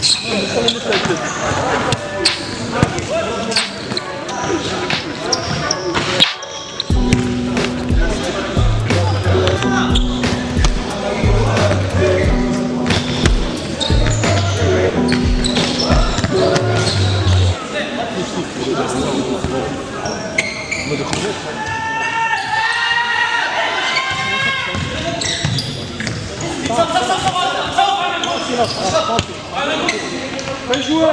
Fais jouer.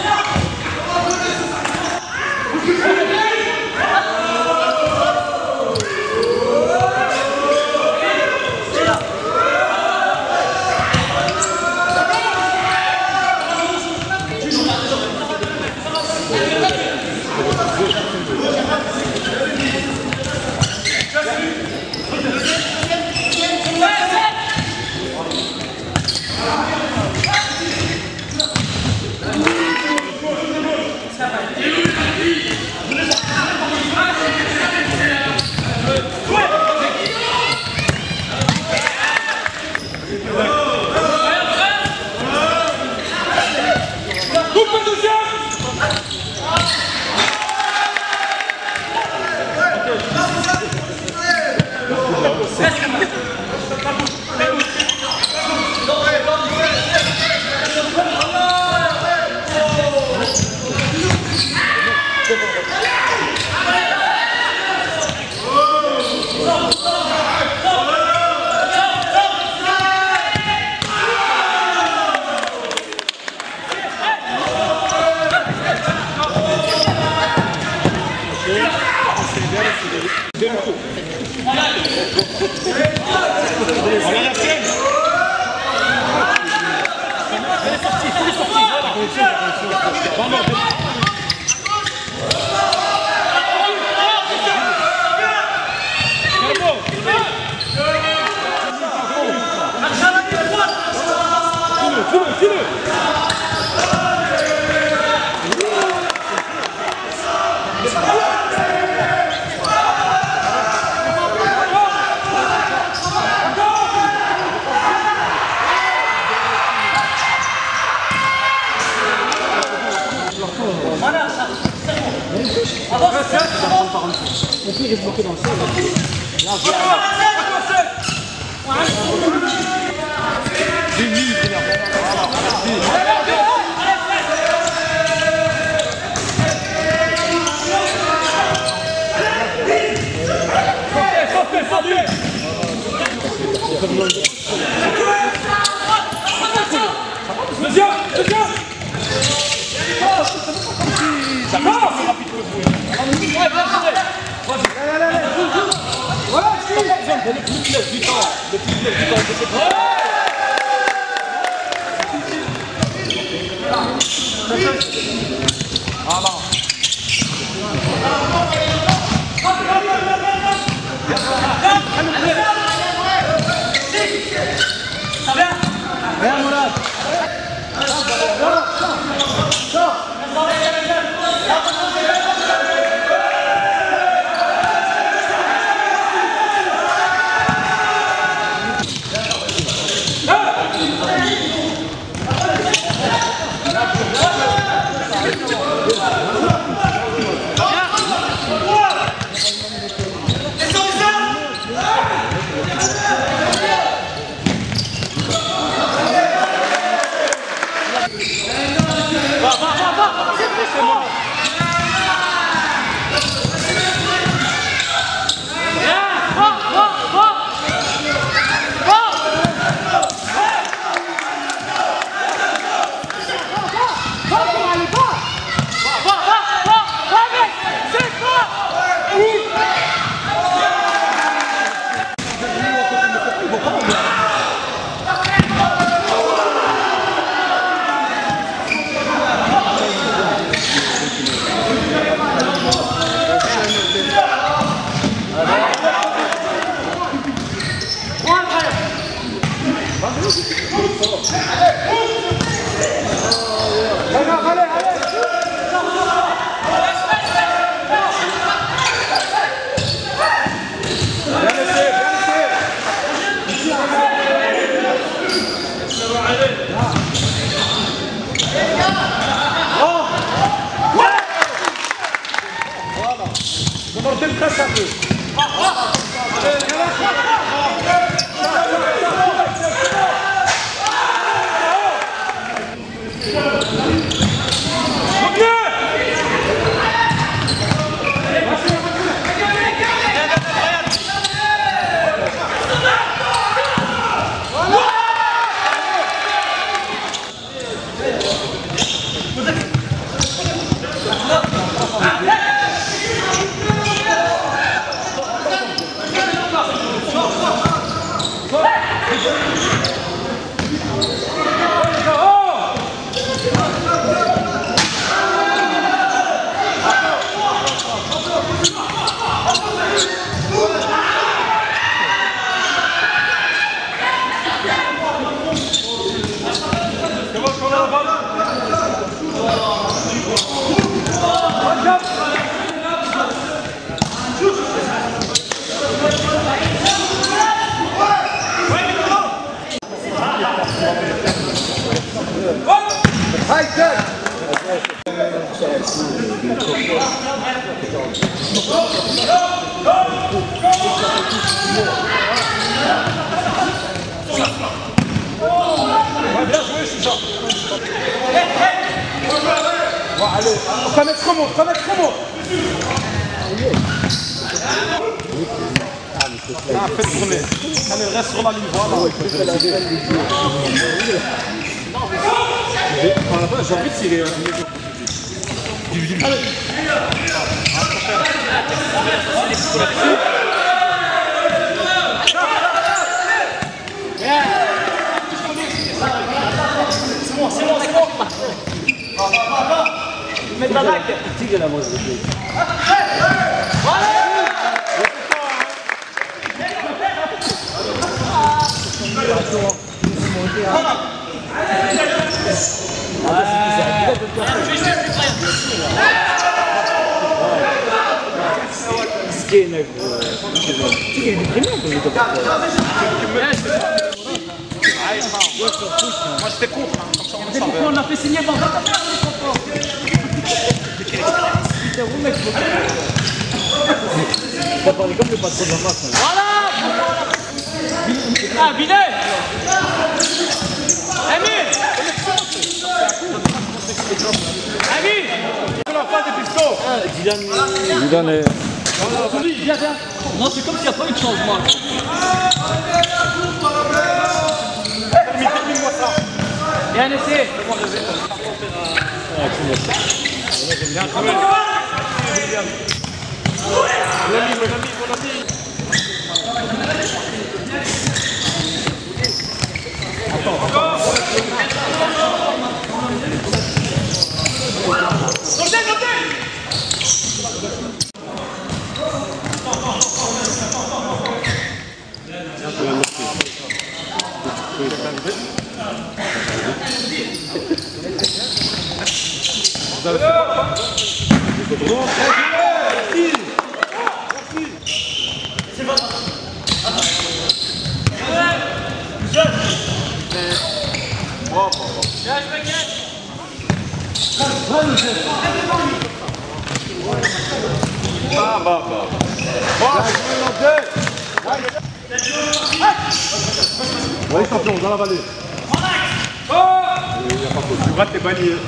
Mon pire est bloqué dans le sol. Là, Ça marche plus rapide que vous. Voilà, si. Depuis qu'il laisse du temps. Ah non. Viens, Mourad. Allez, on va mettre comment? On va mettre comment? Ah, faites tourner. Allez, reste sur la ligne, voilà. J'ai envie de tirer. Allez. C'est bon. Mets la bague. Tigre la moi. Moi j'étais contre, hein, comme ça on C'est pourquoi on a fait signer Bamba. T'as parlé comme le patron de la masse. Voilà. Ah, Binet. Ami. C'est la fin des pistons. Zidane est... Viens. Non, c'est comme s'il n'y a pas eu de changement. Termine-moi ça. Bien essayé. Bien joué. Mon ami. Oui, champion, dans la vallée. Tu rates tes paniers.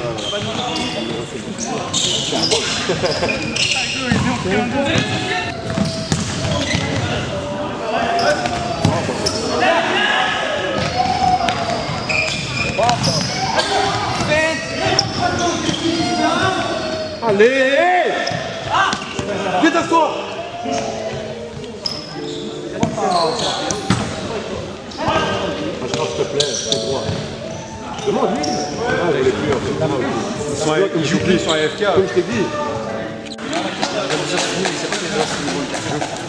Allez! Viens t'asseoir! S'il te plaît, c'est droit. Demande lui. Ah, il est plus en fait. Ils jouent plus sur AFK. Comme je t'ai dit.